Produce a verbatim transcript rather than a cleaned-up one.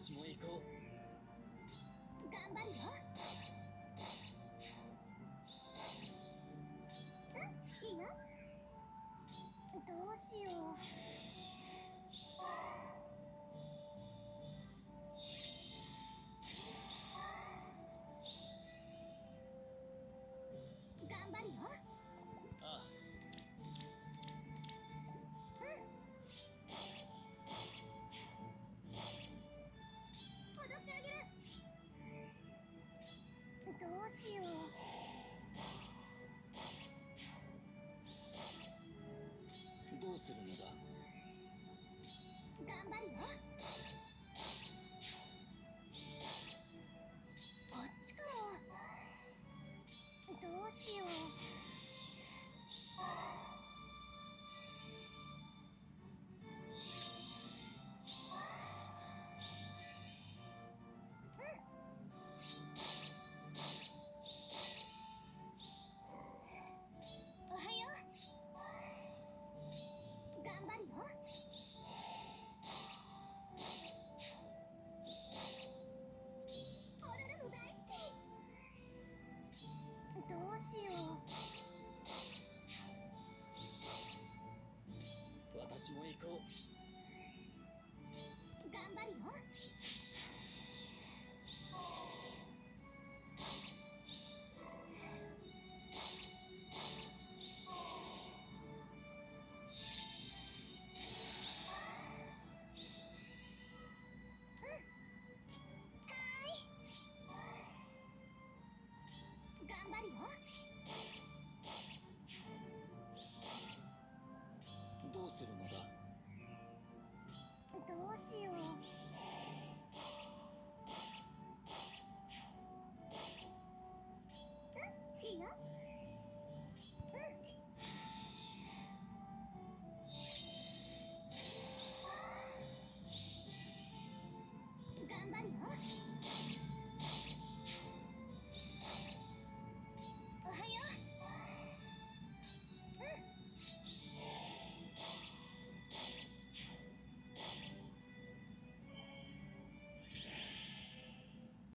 私も行こう。 頑張るよ。うん、いいよ。どうしよう。頑張るよ。 ああ。 うん。踊ってあげる。どうしよう。 どうするのだ。 頑張るよ。こっちから。どうしよう。おはよう。頑張るよ。踊るの大好き。どうしよう。 私も行こう。